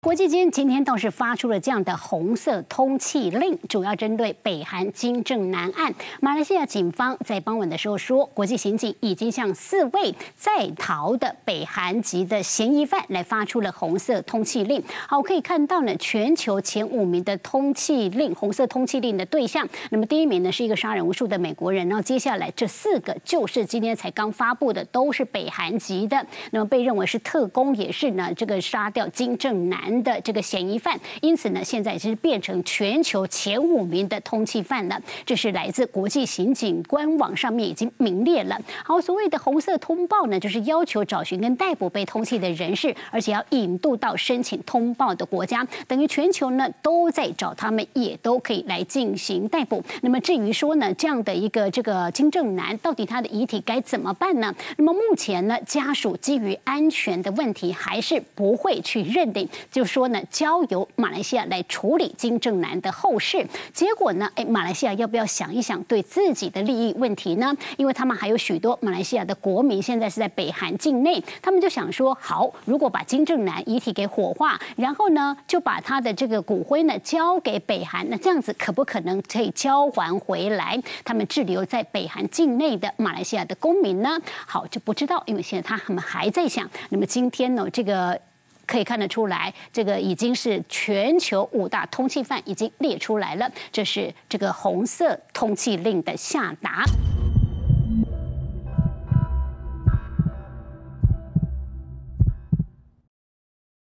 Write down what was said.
国际间今天倒是发出了这样的红色通缉令，主要针对北韩金正男案。马来西亚警方在傍晚的时候说，国际刑警已经向4位在逃的北韩籍的嫌疑犯来发出了红色通缉令。好，可以看到呢，全球前5名的通缉令红色通缉令的对象。那么第1名呢是一个杀人无数的美国人，然后接下来这4个就是今天才刚发布的，都是北韩籍的。那么被认为是特工，也是呢这个杀掉金正男的这个嫌疑犯，因此呢，现在是变成全球前5名的通缉犯了。这是来自国际刑警官网上面已经名列了。好，所谓的红色通报呢，就是要求找寻跟逮捕被通缉的人士，而且要引渡到申请通报的国家，等于全球呢都在找他们，也都可以来进行逮捕。那么至于说呢，这样的一个这个金正男到底他的遗体该怎么办呢？那么目前呢，家属基于安全的问题，还是不会去认定，就是说呢，交由马来西亚来处理金正男的后事。结果呢，马来西亚要不要想一想对自己的利益问题呢？因为他们还有许多马来西亚的国民现在是在北韩境内，他们就想说，好，如果把金正男遗体给火化，然后呢，就把他的这个骨灰呢交给北韩，那这样子可不可能可以交还回来他们滞留在北韩境内的马来西亚的公民呢？好，就不知道，因为现在他们还在想。那么今天呢，这个可以看得出来，这个已经是全球5大通缉犯已经列出来了，这是这个红色通缉令的下达。